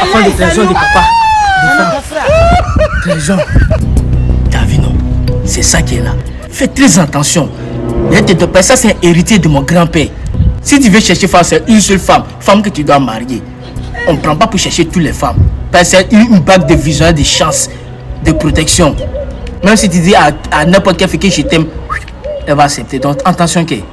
Enfant de trahison de papa. Trahison. Davino, c'est ça qui est là. Fais très attention. Ça, c'est un héritier de mon grand-père. Si tu veux chercher femme, c'est une seule femme que tu dois marier. On ne prend pas pour chercher toutes les femmes. Parce que c'est une bague de vision, de chance, de protection. Même si tu dis à n'importe quelle fille que je t'aime, elle va accepter. Donc attention que.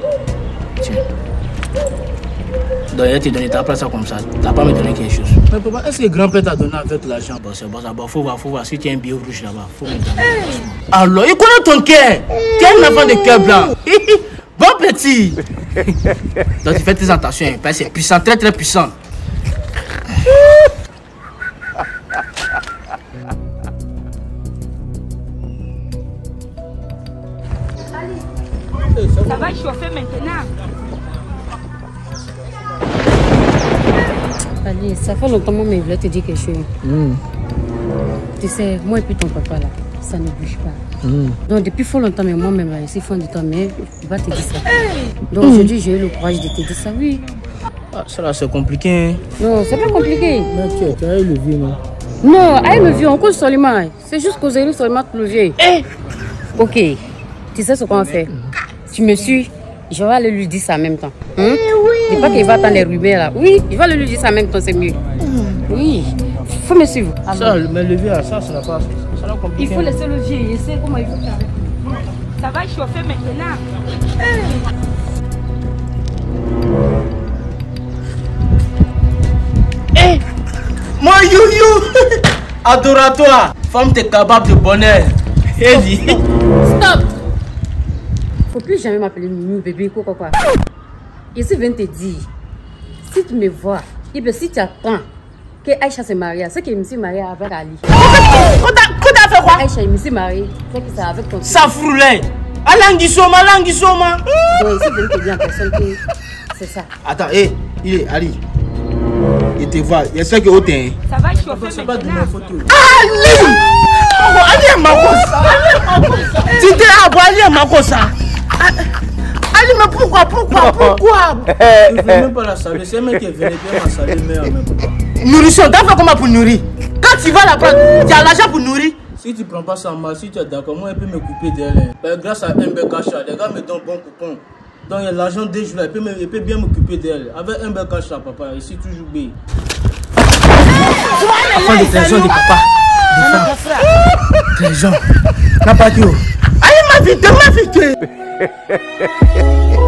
Donc elle t'a donné ta place comme ça. Tu n'as pas me donné quelque chose. Mais papa, est-ce que grand-père t'a donné avec l'argent? Bon, c'est bon, ça va. Faut voir si tu as un billet rouge là-bas. Faut me donner. Alors, il connaît ton cœur. Tu es un enfant de cœur blanc. Bon petit. Donc tu fais tes attentions. Parce que c'est puissant, très très puissant. Ça va chauffer maintenant. Allez, ça fait longtemps que je voulais te dire quelque chose. Tu sais, moi et puis ton papa là, ça ne bouge pas. Donc depuis fort longtemps, mais moi-même là, ici, fond du temps, mais je vais te dire ça. Donc aujourd'hui, j'ai eu le courage de te dire ça, oui. Ah, ça là, c'est compliqué. Hein? Non, c'est pas compliqué. Mais tu as eu le vieux, non? Non, avec le vieux, on cause seulement. C'est juste causer seulement le vieux. Ok, tu sais ce qu'on va faire? Tu me suis, je vais aller lui dire ça en même temps. C'est pas qu'il va attendre les rumeurs là. Oui, je vais aller lui dire ça en même temps, c'est mieux. Oui, faut me suivre. Ça, mais le vieux, ça sera pas. Ça sera compliqué. Il faut laisser le vieux, il sait comment il faut faire. Ça va chauffer maintenant. Mon you adoratoire, femme t'es capable de bonheur. Stop. Faut plus jamais m'appeler Mimi, bébé, quoi. Ici, viens te dire, si tu me vois, et bien si tu attends que Aïcha se marie, c'est que je me suis mariée avec Ali. Quand t'as fait quoi? Aïcha, je me suis mariée, c'est que c'est avec ton fils. Ça froulait. Alangisoma. Donc ici, viens te dire en personne que c'est ça. Attends, Ali. Il te voit, il sait que où t'es. Ça va chauffer maintenant. Ali est Makosa. Tu t'es aboyé Makosa. Ali, mais pourquoi? Je ne veux même pas la saluer, c'est un mec qui est venu bien la saluer, mais nourrisson, t'as fait comment pour nourrir? Quand tu vas là-bas, tu as l'argent pour nourrir? Si tu prends pas ça mal, si tu es d'accord, moi, il peut me couper d'elle. Grâce à MBK, les gars me donnent bon coupon. Donc, il y a l'argent des jours, il peut bien m'occuper d'elle. Avec MBK, papa, ici, toujours B. Enfant de trahison de papa. Trahison. N'a pas dit. Allez, ma vie.